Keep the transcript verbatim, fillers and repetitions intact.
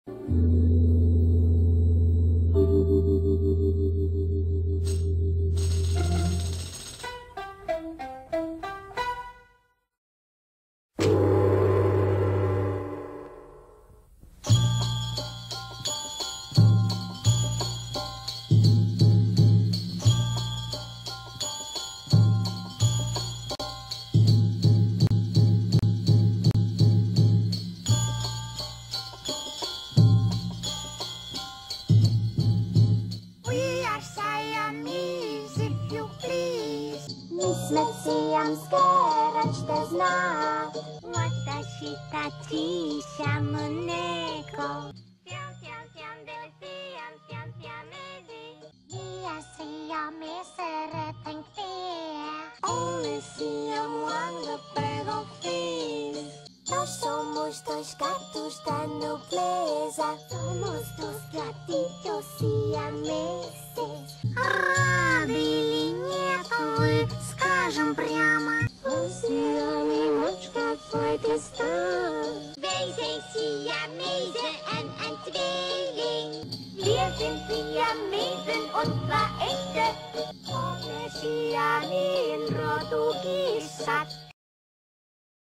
Jsme siamské, račte znát. Watashi tachi Siamese. Siam, siam, siam, del siam, siam, Siamese. Ia Siamese reteng pia. Only Siam one the pego fish. Nós somos dois gatos da nobreza. Somos dos gatinhos siameses. Рады нет, вы скажем прямо. Siamese flight is done. Wij zijn Siamese en een tweeling. Wir sind Siamesen und zwar echte. Ohne Siam in Portugies.